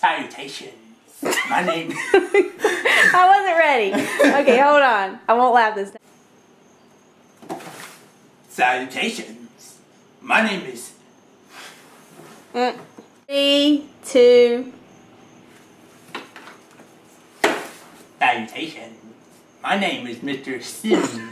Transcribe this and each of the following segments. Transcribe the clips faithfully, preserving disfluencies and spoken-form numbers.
Salutations. My name... I wasn't ready. Okay, hold on. I won't laugh this time. Salutations. My name is... Mm. Three, two... Salutations. My name is Mister Simn.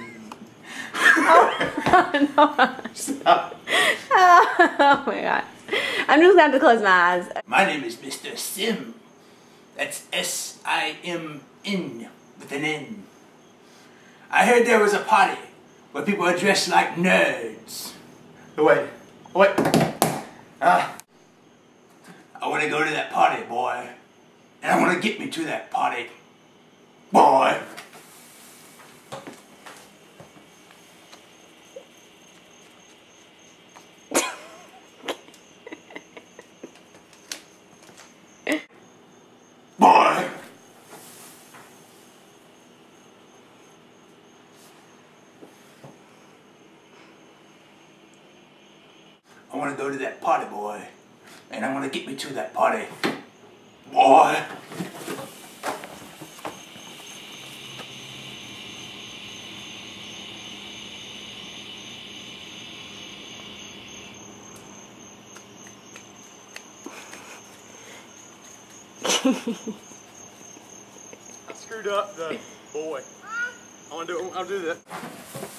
Oh, no. Oh my god. I'm just gonna have to close my eyes. My name is Mister Simn. That's S I M N with an N. I heard there was a party where people are dressed like nerds. Wait, wait. Uh, I want to go to that party, boy. And I want to get me to that party, boy. Boy! I want to go to that party, boy. And I want to get me to that party, boy. I screwed up the boy. I want to do it. I'll do that.